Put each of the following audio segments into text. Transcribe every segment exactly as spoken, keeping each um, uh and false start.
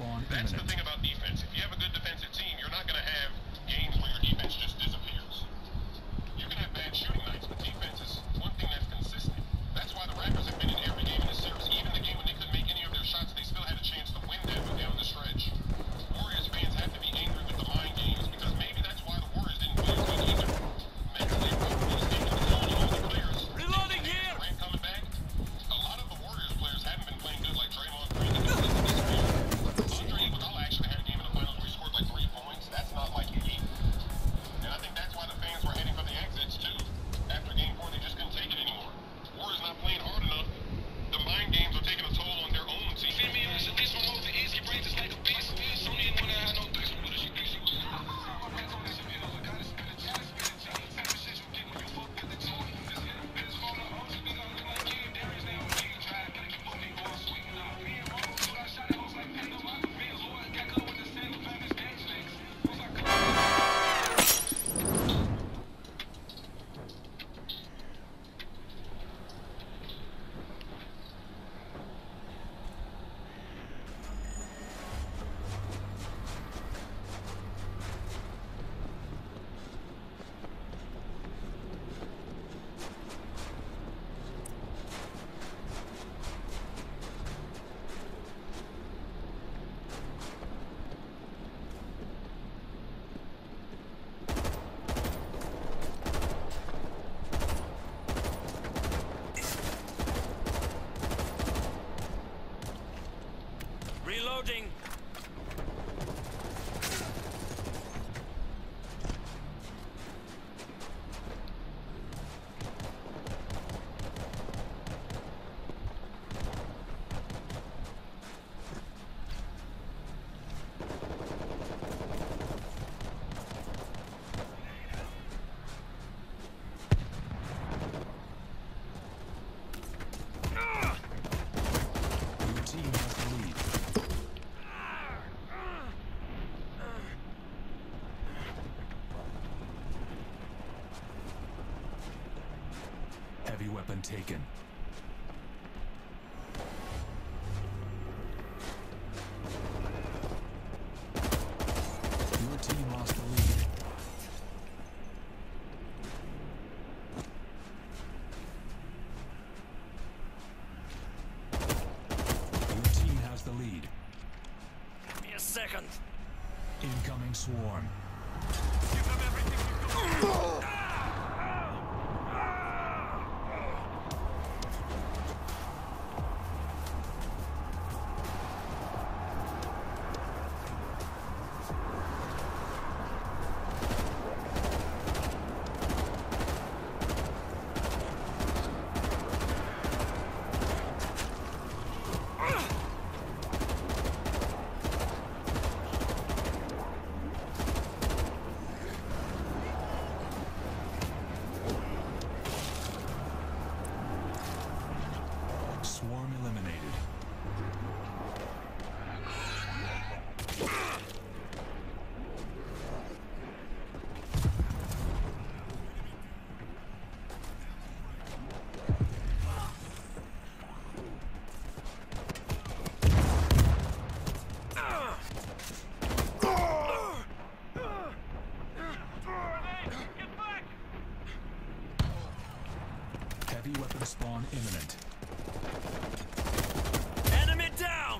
spawn That's imminent. the thing about defense. If you have a good defensive team, you're not going to have games where your defense just disappears. You can have bad shooting nights, but defense is one thing that's consistent. That's why the Raptors have been in every game in this series. Even the game when they couldn't make any of their shots, they still had a chance to win that one down the stretch. Warriors fans have to be angry with the mind games because maybe that's why the Warriors didn't win as good either. Mentally, probably just taking the toll on all the players. Reloading here! Durant coming back. A lot of the Warriors players haven't been playing good, like Draymond Green. Andre Iguodala actually had a game in the finals where he scored like three points. That's not like you either. And I think that's why the fans were heading for the exits too. After game four, they just couldn't take it anymore. Warriors not playing hard enough. The mind games are taking a toll on their own team. See me, listen, this one holds the easy brains is like a beast. Sony didn't want to have no three, so what does she think she was? Reloading. Heavy weapon taken. Your team lost the lead. Your team has the lead. Give me a second. Incoming swarm. Give them everything you've got. Swarm eliminated. Heavy weapon spawn imminent. Enemy down!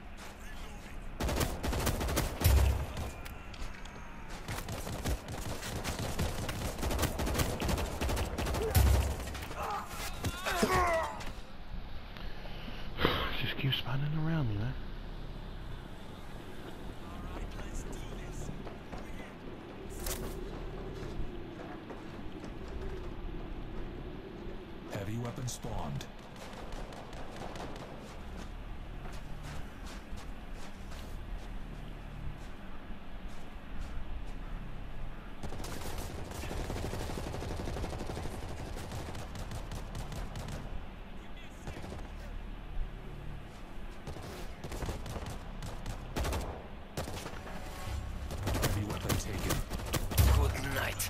Just keep spinning around me, man. Heavy weapon spawned. Heavy weapon taken. Good night.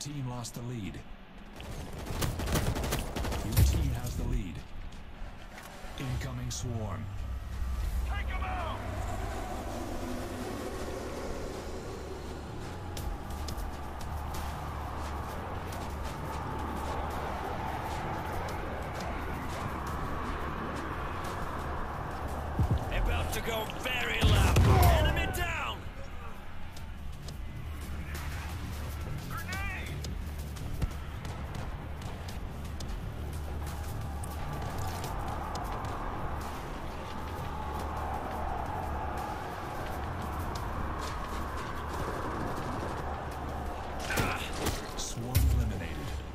team lost the lead. Your team has the lead. Incoming swarm. Take him out! About to go very loud. Enemy down! Grenade! Swarm eliminated.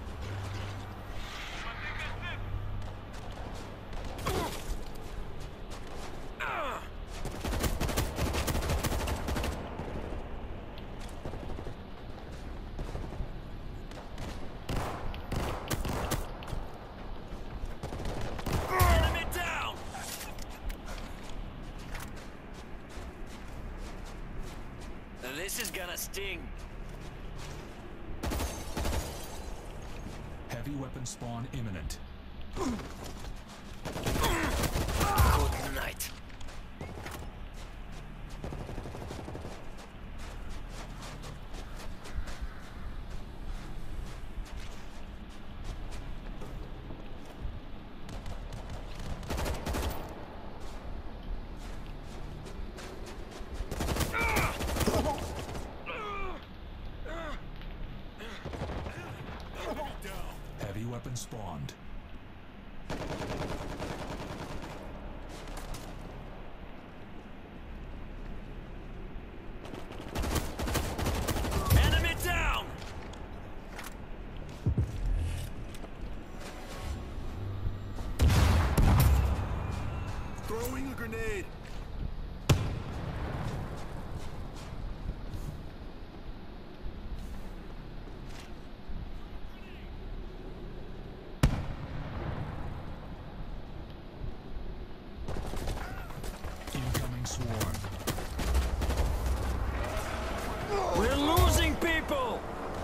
Enemy down! This is gonna sting. Heavy weapon spawn imminent. Good night. Heavy weapon spawned. Enemy down! Throwing a grenade. Incoming swarm. We're losing people!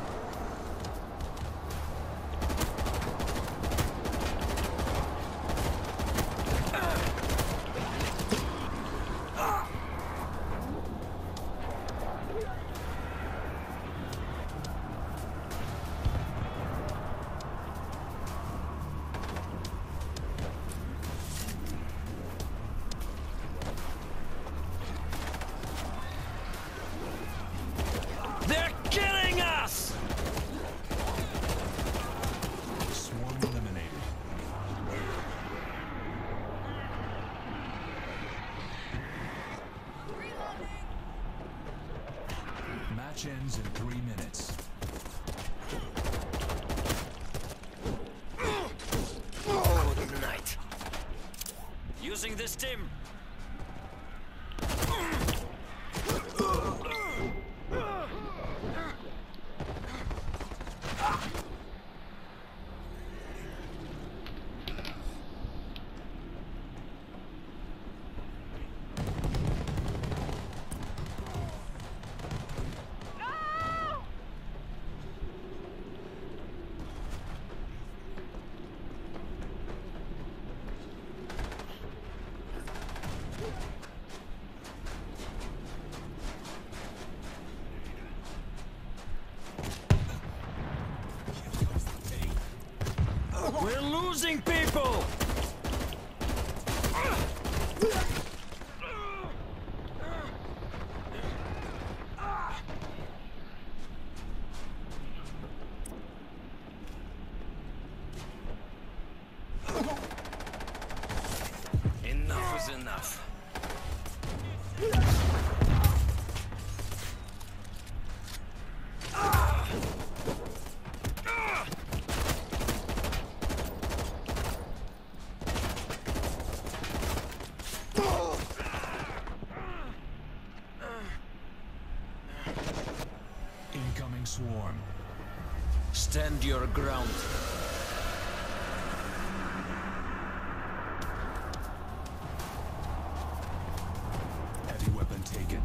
They're killing us! Swarm eliminated. Match ends in three minutes. Good night. Using this team. We're losing people! Enough is enough. Incoming swarm. Stand your ground. Heavy weapon taken.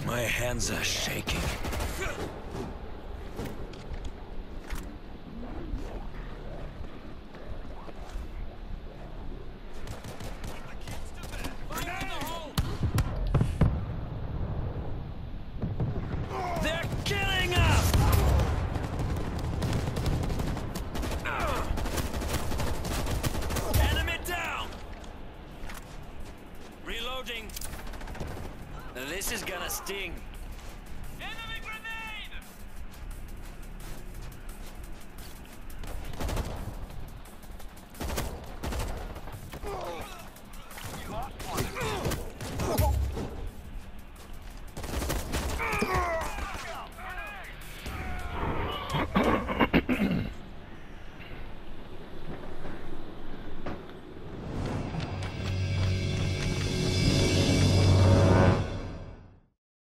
My hands are shaking. They're killing us! Enemy down! Reloading. This is gonna sting.